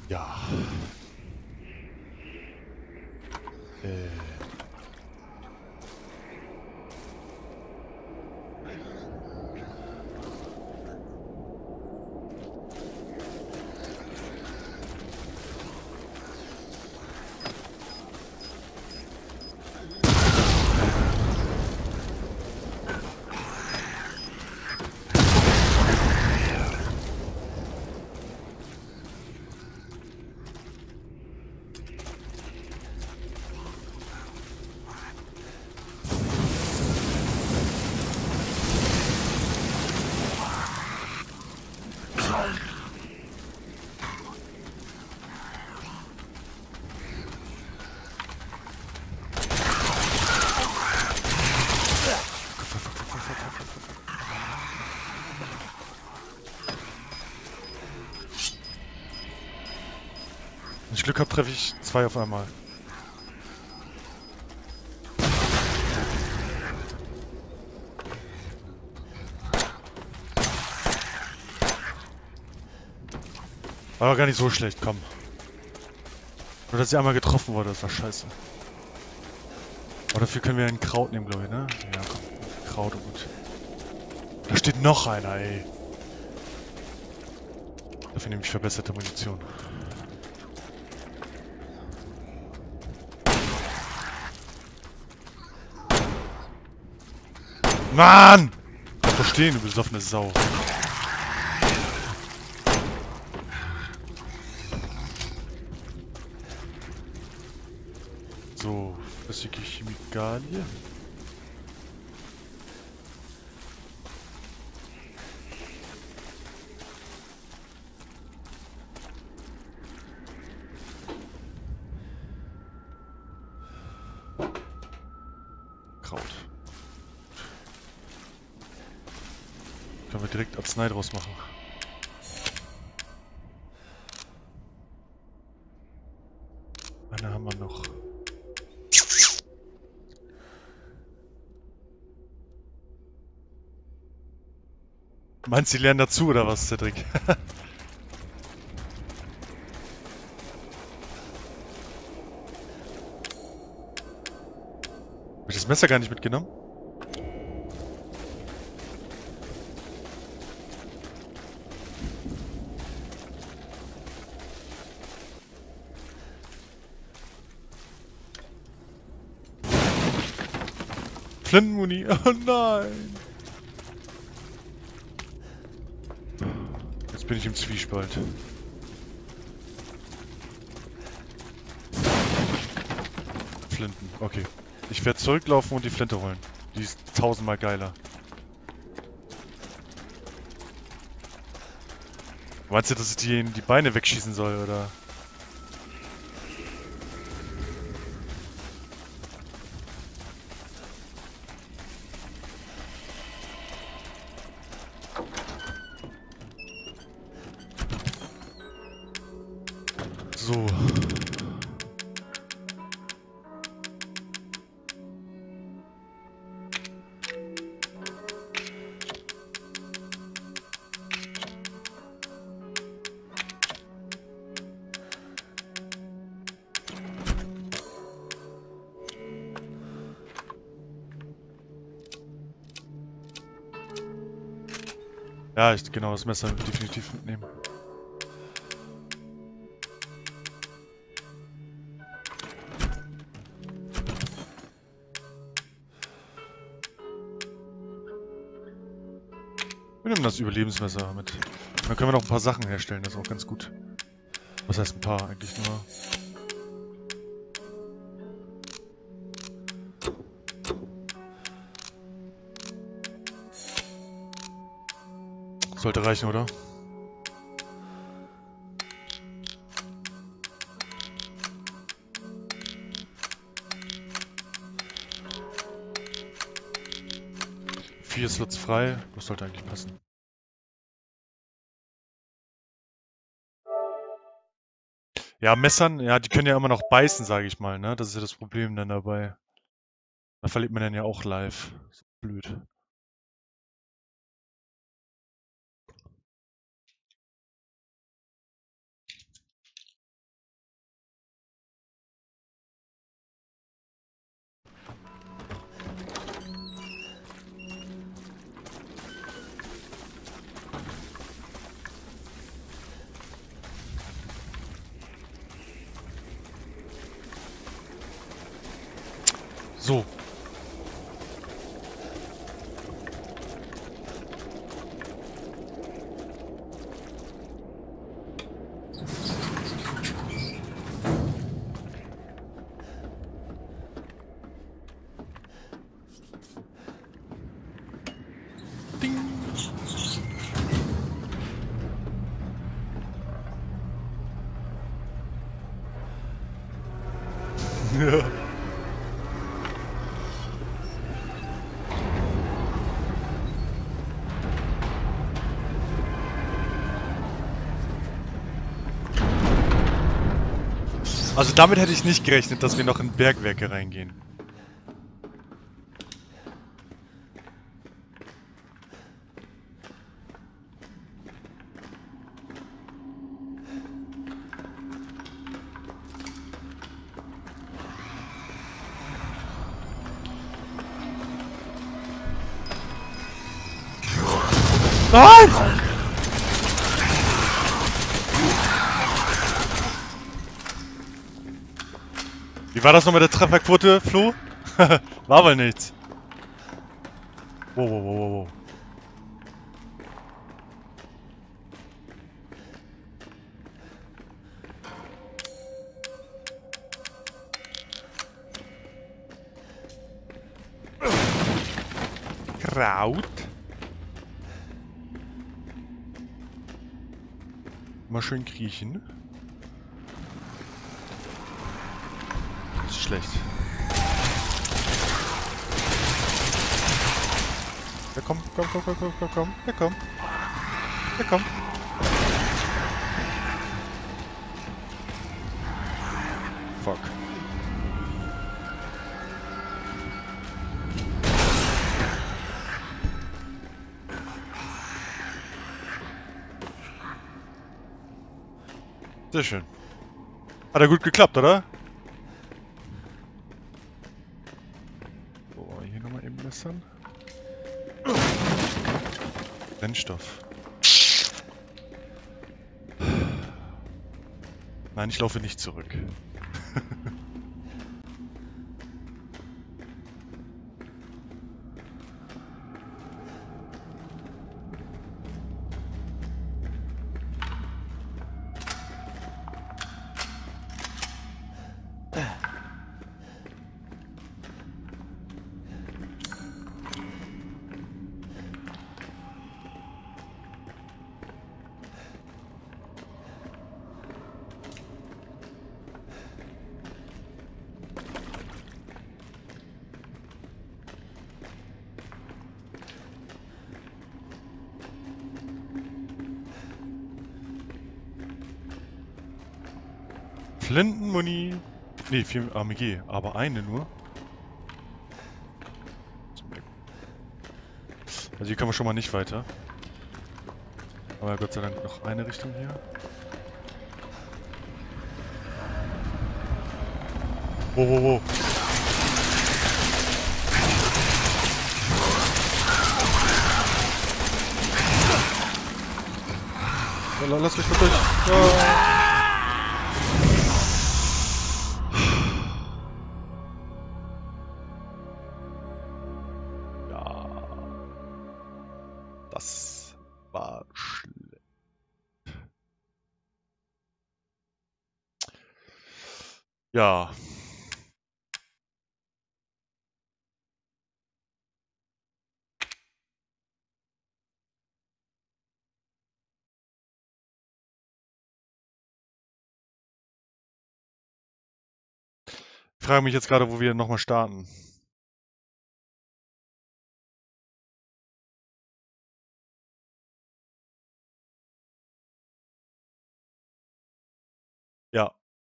Ja. Äh. Wenn ich Glück habe, treffe ich 2 auf einmal. War doch gar nicht so schlecht, komm. Nur, dass ich einmal getroffen wurde, das war scheiße. Aber dafür können wir ein Kraut nehmen, glaube ich, ne? Ja, komm. Kraut und gut. Da steht noch einer, ey. Dafür nehme ich verbesserte Munition. Mann! Bleib doch stehen, du besoffene Sau. So, flüssige Chemikalie. Kraut. Können wir direkt Arznei draus machen. Eine haben wir noch. Meinst du, die lernen dazu, oder was, Cedric? Hab ich das Messer gar nicht mitgenommen? Flintenmuni, oh nein! Jetzt bin ich im Zwiespalt. Flinten, okay. Ich werde zurücklaufen und die Flinte holen. Die ist 1000-mal geiler. Meinst du, dass ich die in die Beine wegschießen soll, oder? So. Ja, genau, das Messer definitiv mitnehmen. Wir nehmen das Überlebensmesser mit. Dann können wir noch ein paar Sachen herstellen, das ist auch ganz gut. Was heißt ein paar? Eigentlich nur... Sollte reichen, oder? Vier Slots frei, das sollte eigentlich passen. Ja, Messern, ja, die können ja immer noch beißen, sage ich mal, ne? Das ist ja das Problem dann dabei. Da verliert man dann ja auch live. Das ist blöd. Ja. Also damit hätte ich nicht gerechnet, dass wir noch in Bergwerke reingehen. Nein! Wie war das noch mit der Trefferquote, Flo? War wohl nichts. Wow, wow, wow, wow. Kraut. Mal schön kriechen. Das ist schlecht. Ja, komm. Ja, komm. Ja, komm. Fuck. Sehr schön. Hat ja gut geklappt, oder? So, hier nochmal eben messern. Brennstoff. Nein, ich laufe nicht zurück. Flintenmuni. Ne, 4 AMG, aber eine nur. Also hier kommen wir schon mal nicht weiter. Aber Gott sei Dank noch eine Richtung hier. Wow, wow, wow. Lass mich mal durch. Ja. Das war schlecht. Ja. Ich frage mich jetzt gerade, wo wir nochmal starten. Ja.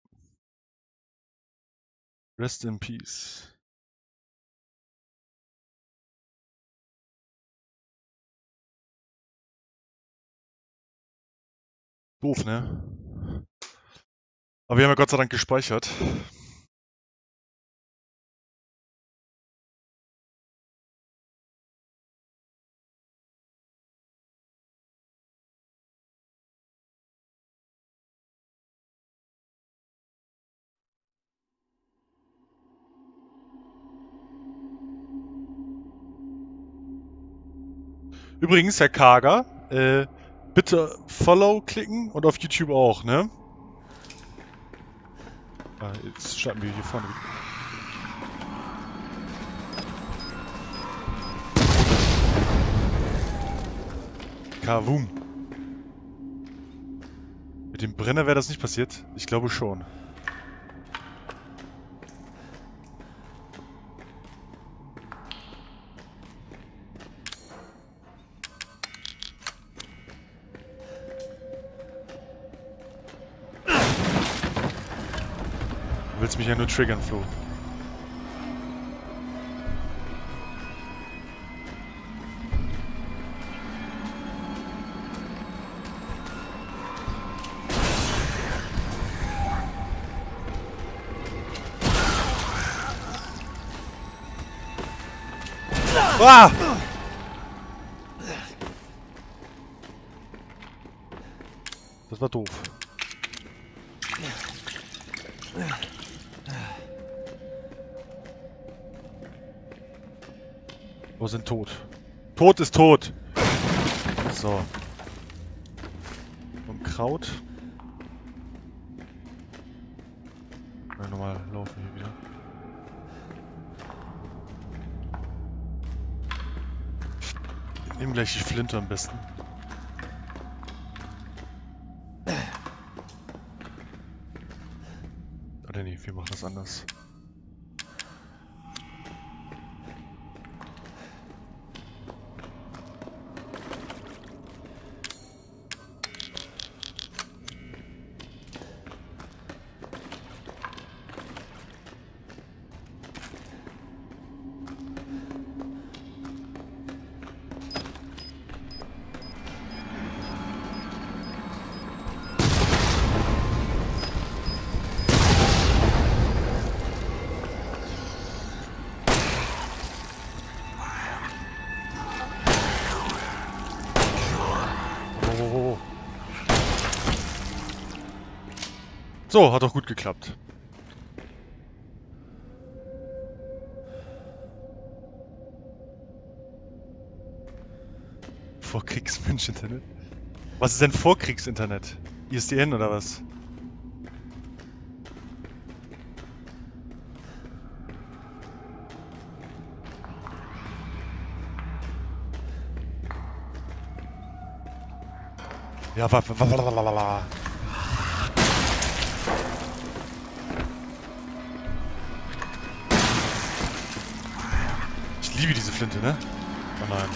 Rest in Peace. Doof, ne? Aber wir haben ja Gott sei Dank gespeichert. Übrigens, Herr Kager, bitte Follow klicken und auf YouTube auch, ne? Ah, jetzt starten wir hier vorne. Kavum. Mit dem Brenner wäre das nicht passiert? Ich glaube schon. willst mich ja nur triggern, Flo. Ah! Das war doof. Wo sind tot? Tot ist tot! So. Und Kraut. Ja, nochmal laufen hier wieder. Nehmen gleich die Flinte am besten. Oder nee, wir machen das anders. So, hat doch gut geklappt. Vorkriegsmensch-Internet? Was ist denn Vorkriegsinternet? ISDN oder was? Ja, ich liebe diese Flinte, ne? Oh nein.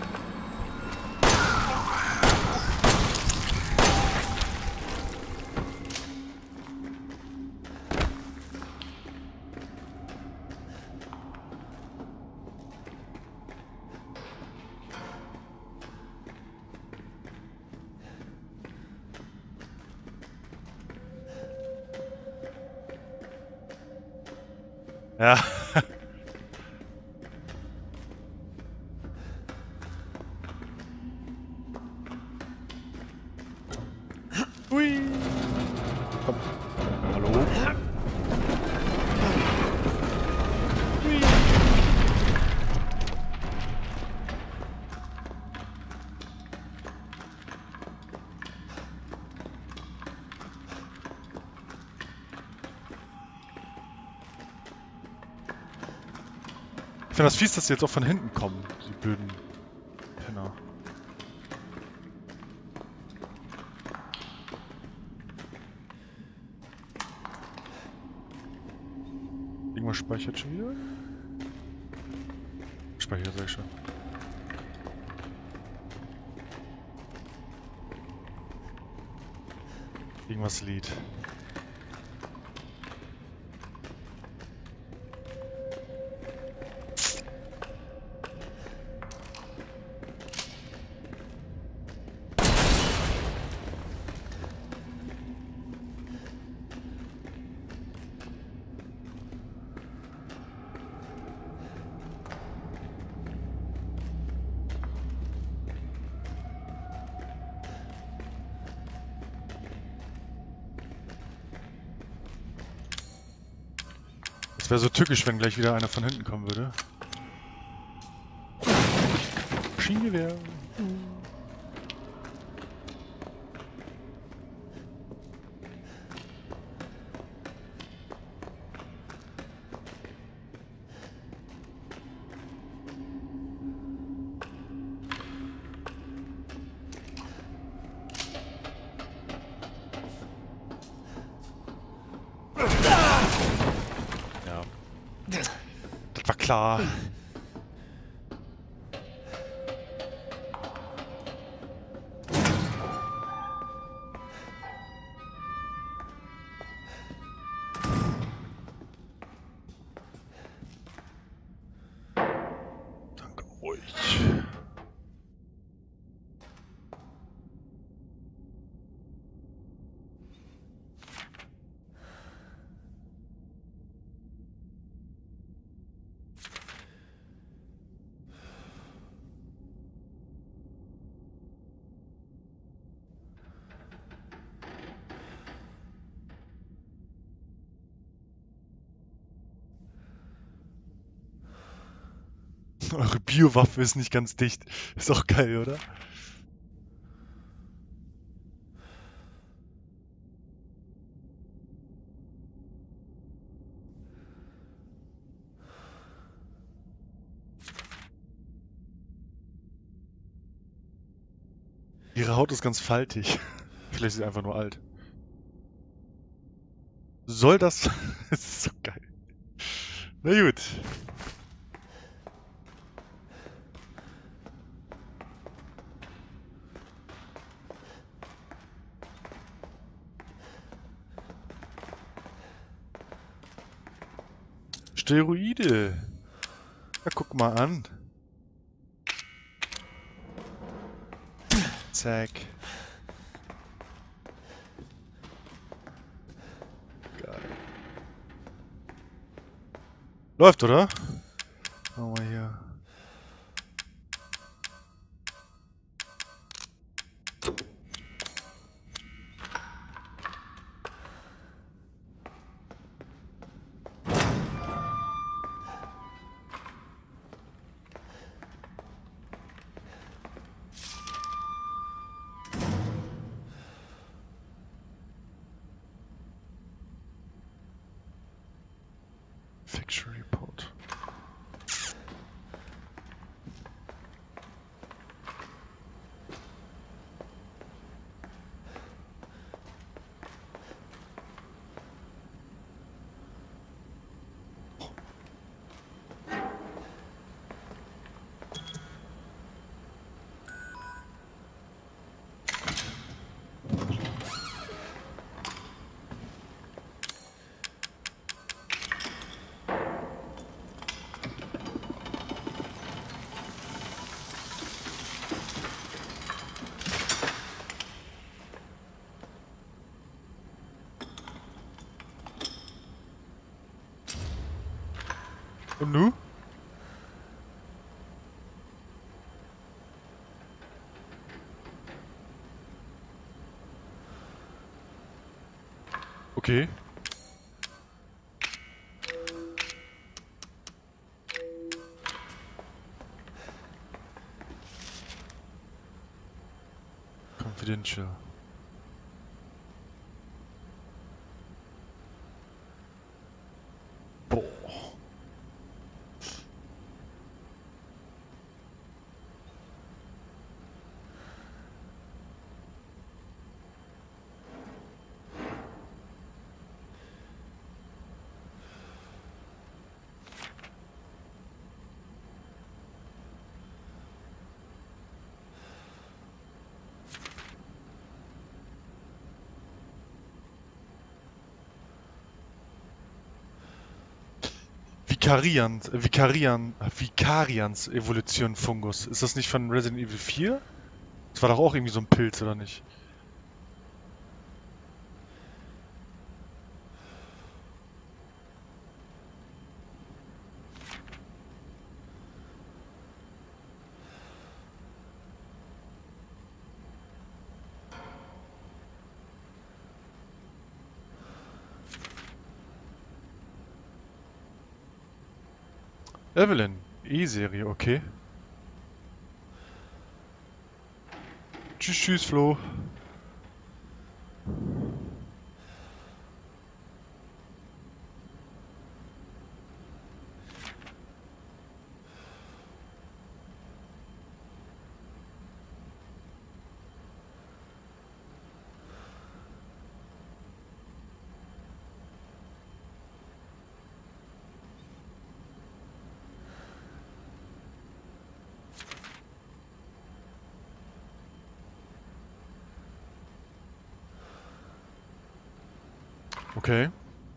Ja. Hui. Komm. Hallo? Hui. Ich finde das fies, dass sie jetzt auch von hinten kommen, die blöden Penner. Irgendwas speichert schon wieder? Speichert, sag ich schon. Irgendwas lädt. Es wäre so tückisch, wenn gleich wieder einer von hinten kommen würde. Maschinengewehr. Das war klar. Eure Biowaffe ist nicht ganz dicht. Ist auch geil, oder? Ihre Haut ist ganz faltig. Vielleicht ist sie einfach nur alt. Soll das... Das ist so geil. Na gut. Steroide. Ja, guck mal an. Zack. Geil. Läuft, oder? Machen wir hier. Factory Report. Und nu? Okay. Confidential. Boah. Vikarians Evolution Fungus. Ist das nicht von Resident Evil 4? Das war doch auch irgendwie so ein Pilz, oder nicht? Evelyn. E-Serie, okay. Tschüss, tschüss, Flo. Okay.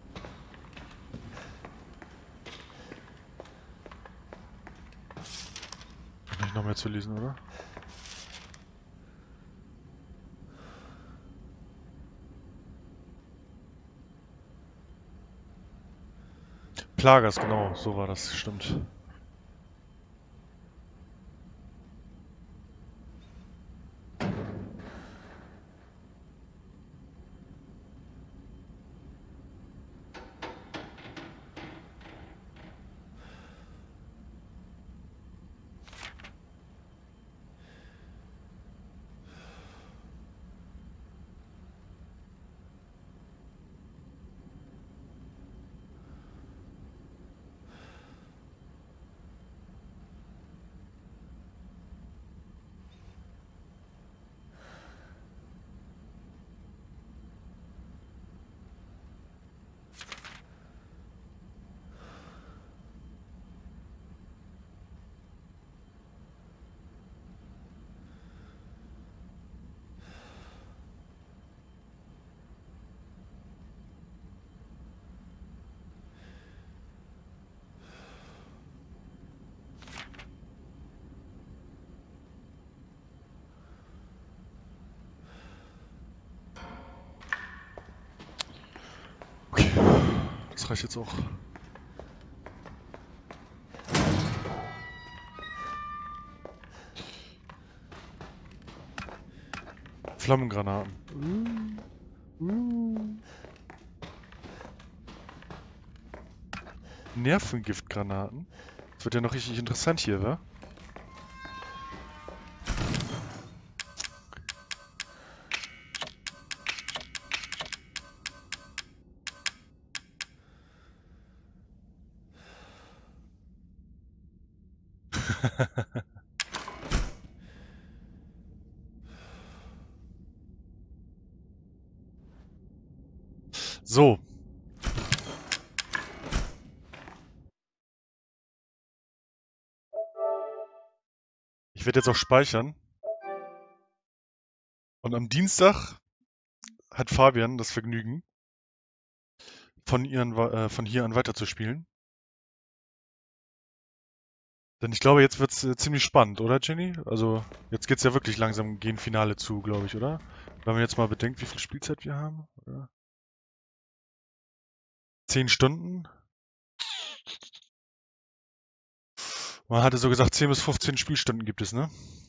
Nicht noch mehr zu lesen, oder? Plagas, genau, so war das, stimmt. das reicht jetzt auch. Flammengranaten. Nervengiftgranaten. Das wird ja noch richtig interessant hier, wa? So. Ich werde jetzt auch speichern. Und am Dienstag hat Fabian das Vergnügen, von hier an weiterzuspielen. Denn ich glaube, jetzt wird's ziemlich spannend, oder Jenny? Also, jetzt geht's ja wirklich langsam gegen Finale zu, glaube ich, oder? Wenn man jetzt mal bedenkt, wie viel Spielzeit wir haben. Oder? 10 Stunden? Man hatte so gesagt, 10 bis 15 Spielstunden gibt es, ne?